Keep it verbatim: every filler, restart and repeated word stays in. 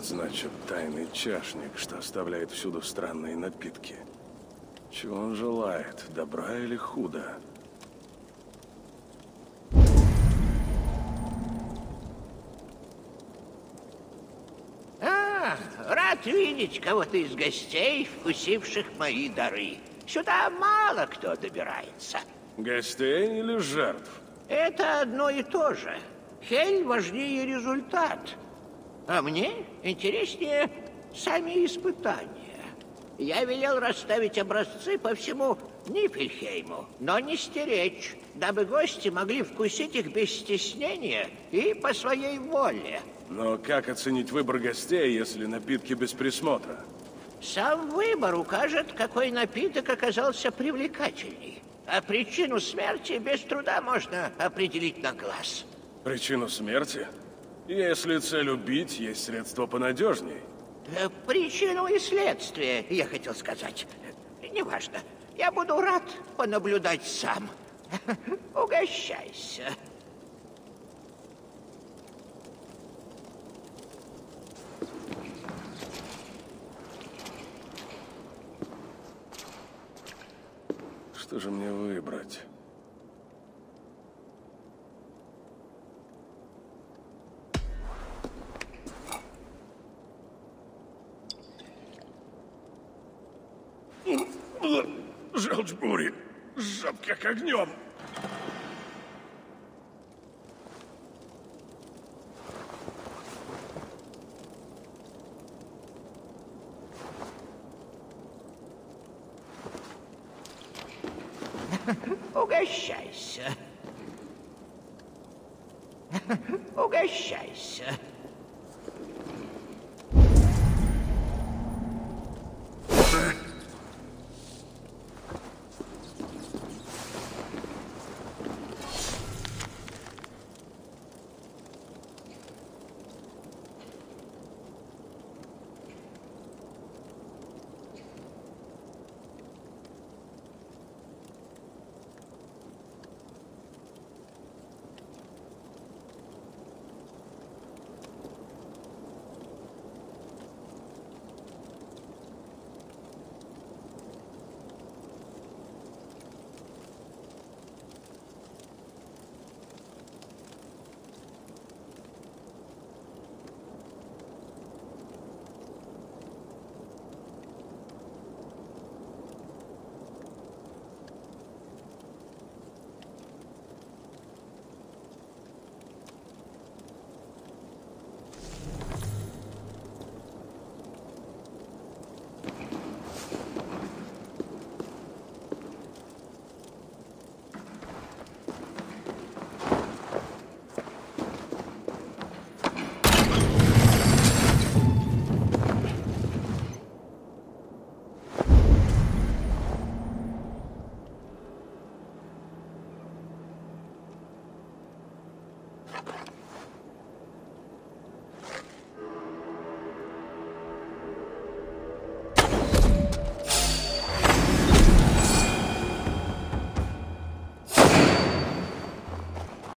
Значит, тайный чашник, что оставляет всюду странные напитки. Чего он желает, добра или худа? А, рад видеть кого-то из гостей, вкусивших мои дары. Сюда мало кто добирается. Гостей или жертв? Это одно и то же. Хель важнее результат. А мне интереснее сами испытания. Я велел расставить образцы по всему Нифельхейму, но не стеречь, дабы гости могли вкусить их без стеснения и по своей воле. Но как оценить выбор гостей, если напитки без присмотра? Сам выбор укажет, какой напиток оказался привлекательней. А причину смерти без труда можно определить на глаз. Причину смерти? Если цель убить, есть средства понадежней. Э, Причину и следствие, я хотел сказать. Неважно. Я буду рад понаблюдать сам. Угощайся. Что же мне выбрать? Желчь бури, жжет как огнем. Угощайся. Угощайся.